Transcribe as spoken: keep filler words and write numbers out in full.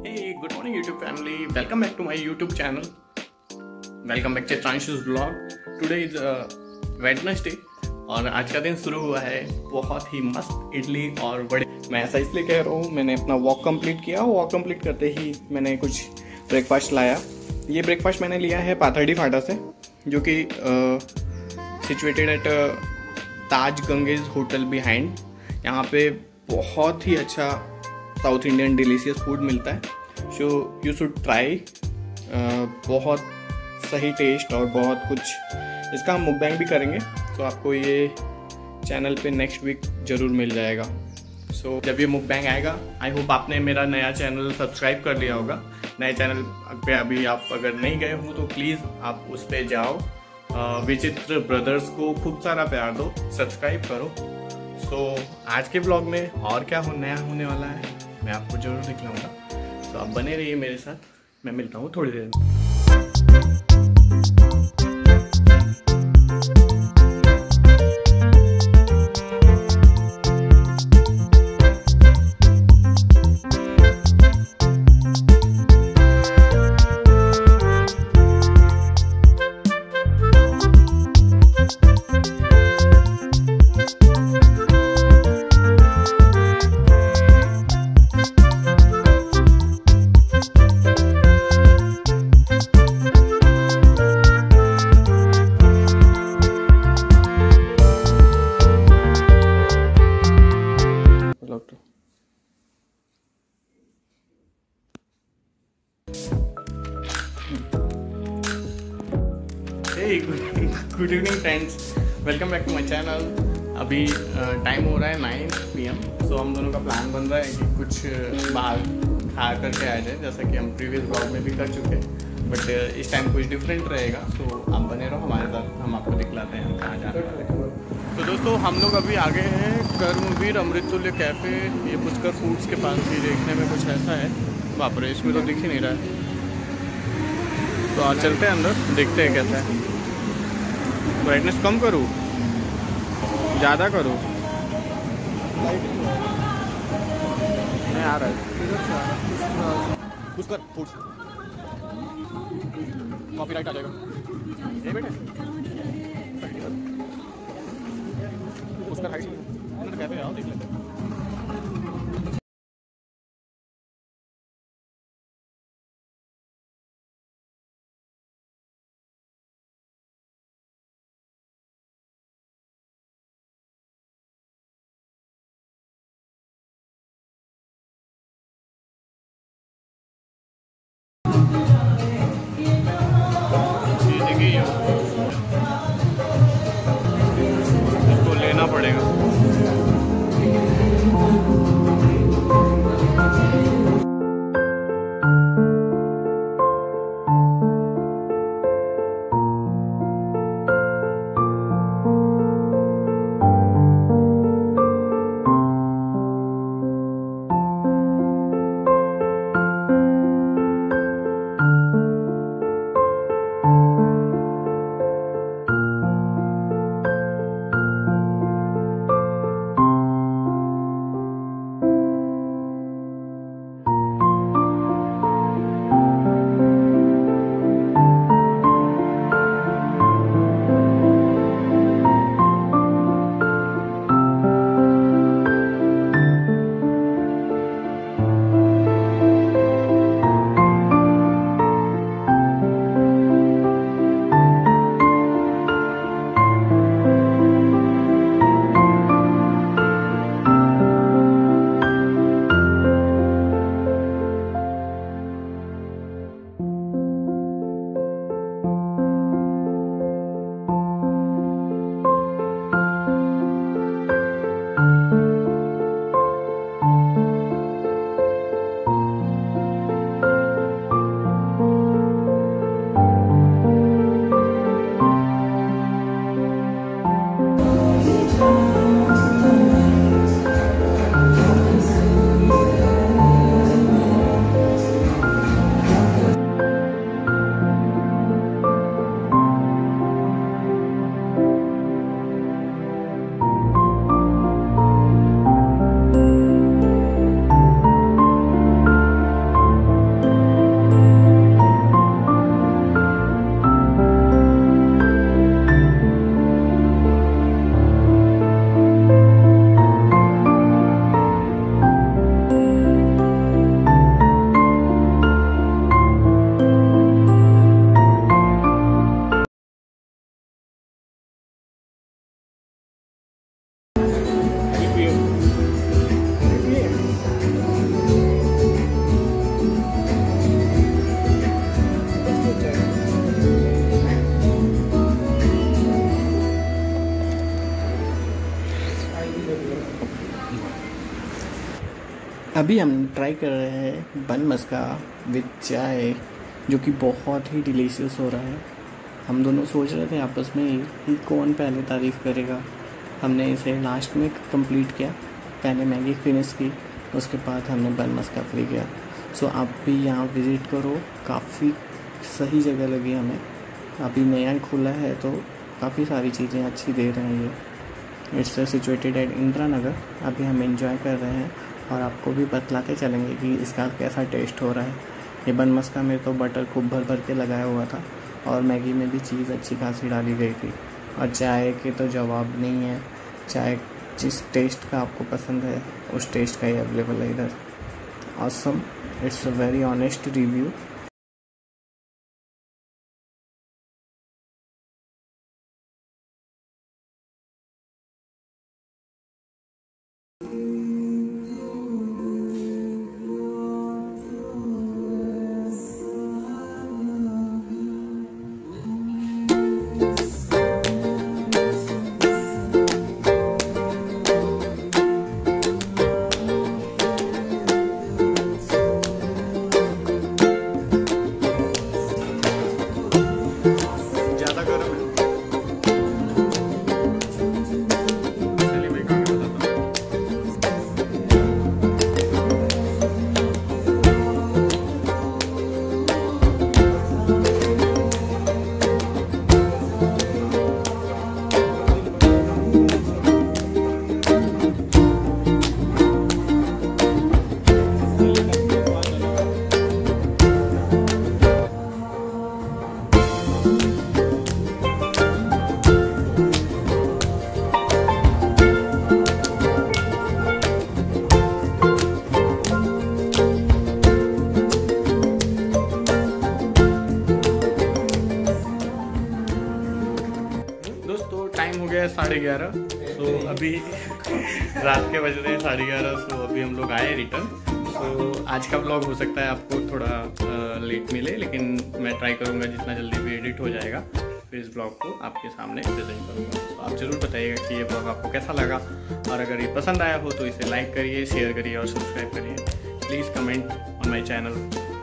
Hey, good morning YouTube family. Welcome back to my YouTube channel. Welcome back to Transhu's vlog. Today is uh, Wednesday और आज का दिन शुरू हुआ है बहुत ही मस्त इडली और बड़े। मैं ऐसा इसलिए कह रहा हूँ, मैंने अपना वॉक कंप्लीट किया। वॉक कंप्लीट करते ही मैंने कुछ ब्रेकफास्ट लाया। ये ब्रेकफास्ट मैंने लिया है पाथर्डी फाटा से, जो कि situated at Taj Ganges hotel behind. यहाँ पे बहुत ही अच्छा साउथ इंडियन डिलीशियस फूड मिलता है, सो यू शुड ट्राई। बहुत सही टेस्ट और बहुत कुछ। इसका हम मुकबैंग भी करेंगे, तो आपको ये चैनल पे नेक्स्ट वीक ज़रूर मिल जाएगा। सो so, जब ये मुकबैंग आएगा, आई होप आपने मेरा नया चैनल सब्सक्राइब कर लिया होगा। नए चैनल पे अभी आप अगर नहीं गए हो तो प्लीज़ आप उस पर जाओ। विचित्र ब्रदर्स को खूब सारा प्यार दो, सब्सक्राइब करो। सो so, आज के ब्लॉग में और क्या हो नया होने वाला है मैं आपको जरूर दिखलाऊंगा। तो आप बने रहिए मेरे साथ। मैं मिलता हूँ थोड़ी देर में। Good evening friends, welcome back to my channel. अभी टाइम हो रहा है नाइन पी एम। सो हम दोनों का प्लान बन रहा है कि कुछ बाहर खा करके आ जाए, जैसा कि हम प्रीवियस ब्लॉग में भी कर चुके हैं, बट इस टाइम कुछ डिफरेंट रहेगा। सो आप बने रहो हमारे साथ, हम आपको दिखलाते हैं हम कहाँ जा रहे हैं। तो दोस्तों हम लोग अभी आ गए हैं कर्मवीर अमृततुल्य कैफ़े। ये पुष्कर फूड्स के पास भी देखने में कुछ ऐसा है। बाप रे, इसमें तो दिख ही नहीं रहा है। तो आज चलते हैं अंदर, देखते हैं कैसा है। ब्राइटनेस कम करूँ, ज़्यादा करूँ? नहीं आ रहा है। पुष्कर फूड्स कॉपीराइट आ जाएगा। ये बेटे पुष्कर हाइट में कैफे आओ, देख लेते हैं। इसको लेना पड़ेगा। अभी हम ट्राई कर रहे हैं बन मस्का विद चाय, जो कि बहुत ही डिलीशियस हो रहा है। हम दोनों सोच रहे थे आपस में कि कौन पहले तारीफ़ करेगा। हमने इसे लास्ट में कंप्लीट किया, पहले मैगी फिनिश की, उसके बाद हमने बन मस्का फ्री किया। सो आप भी यहाँ विज़िट करो, काफ़ी सही जगह लगी हमें। अभी नया खुला है तो काफ़ी सारी चीज़ें अच्छी दे रहे हैं ये। It's situated at Indira Nagar. अभी हम एंजॉय कर रहे हैं और आपको भी बतलाते चलेंगे कि इसका कैसा टेस्ट हो रहा है। ये बन मस्का में तो बटर खूब भर भर के लगाया हुआ था और मैगी में भी चीज़ अच्छी खासी डाली गई थी। और चाय के तो जवाब नहीं है, चाय जिस टेस्ट का आपको पसंद है उस टेस्ट का ही अवेलेबल है इधर। Awesome, it's a very honest review. दोस्तों टाइम हो गया है साढ़े ग्यारह। तो अभी रात के बज रहे हैं साढ़े ग्यारह। सो अभी हम लोग आए रिटर्न। तो आज का ब्लॉग हो सकता है आपको थोड़ा आ, लेट मिले, लेकिन मैं ट्राई करूँगा जितना जल्दी भी एडिट हो जाएगा फिर इस ब्लॉग को आपके सामने प्रेजेंट करूँगा। तो आप ज़रूर बताइएगा कि ये ब्लॉग आपको कैसा लगा, और अगर ये पसंद आया हो तो इसे लाइक करिए, शेयर करिए और सब्सक्राइब करिए। Please comment on my channel.